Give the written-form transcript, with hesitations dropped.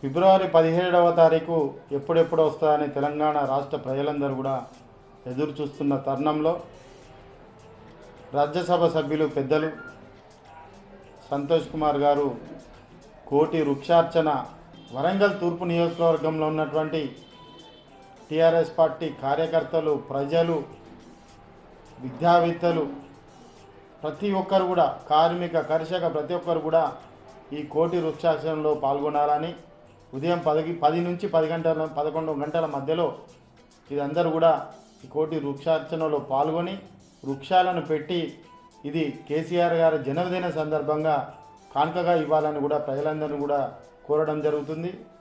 ఫిబ్రవరి 17వ తారీఖు ఎప్పుడెప్పుడు వస్తుందని తెలంగాణ రాష్ట్ర ప్రజలందరూ కూడా ఎదురు చూస్తున్న తరుణంలో రాజ్యసభ సభ్యులు పెద్దలు సంతోష్ కుమార్ గారు కోటి వృక్షార్చన వరంగల్ తూర్పు నియోజకవర్గంలో ఉన్నటువంటి టీఆర్ఎస్ పార్టీ కార్యకర్తలు, ప్రజలు, విద్యావేత్తలు ప్రతి ఒక్కరు కూడా, కార్మిక కర్షక ప్రతి ఒక్కరు కూడా ఈ కోటి వృక్షార్చనలో పాల్గొనాలని ఉదయం 10 నుంచి 11 గంటల మధ్యలో ఇదందరూ కూడా ఈ కోటి వృక్షార్చనలో పాల్గొని వృక్షాలను పెట్టి ఇది కేసీఆర్ గారి జన్మదిన సందర్భంగా కానుకగా ఇవ్వాలని కూడా ప్రజలందరినీ కూడా కోరడం జరుగుతుంది।